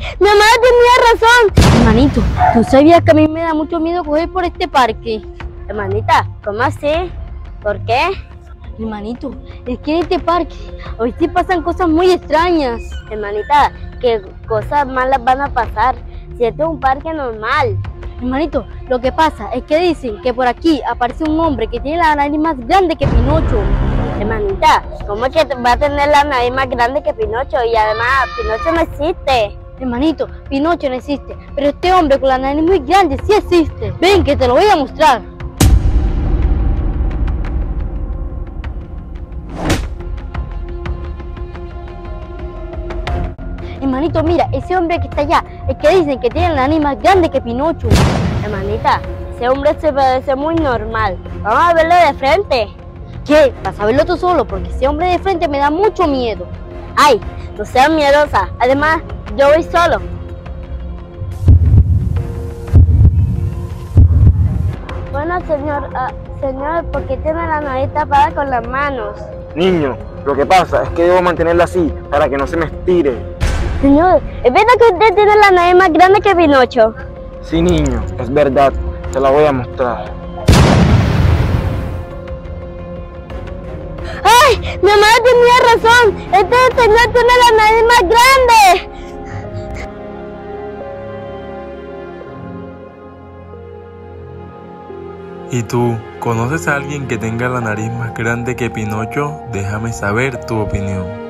Mi mamá tenía razón. Hermanito, ¿tú sabías que a mí me da mucho miedo coger por este parque? Hermanita, ¿cómo así? ¿Por qué? Hermanito, es que en este parque hoy sí pasan cosas muy extrañas. Hermanita, ¿qué cosas malas van a pasar? Si este es un parque normal. Hermanito, lo que pasa es que dicen que por aquí aparece un hombre que tiene la nariz más grande que Pinocho. Hermanita, ¿cómo es que va a tener la nariz más grande que Pinocho? Y además, Pinocho no existe. Hermanito, Pinocho no existe, pero este hombre con la nariz muy grande sí existe. Ven, que te lo voy a mostrar. Hermanito, mira, ese hombre que está allá, es que dicen que tiene la nariz más grande que Pinocho. Hermanita, ese hombre se parece muy normal. Vamos a verlo de frente. ¿Qué? Vas a verlo tú solo, porque ese hombre de frente me da mucho miedo. Ay, no seas miedosa. Además, yo voy solo. Bueno, señor, ¿por qué tiene la nariz tapada con las manos? Niño, lo que pasa es que debo mantenerla así para que no se me estire. Señor, ¿es verdad que usted tiene la nariz más grande que Pinocho? Sí, niño, es verdad. Te la voy a mostrar. ¡Ay! Mi mamá tenía razón. Este señor tiene la nariz más grande. ¿Y tú, conoces a alguien que tenga la nariz más grande que Pinocho? Déjame saber tu opinión.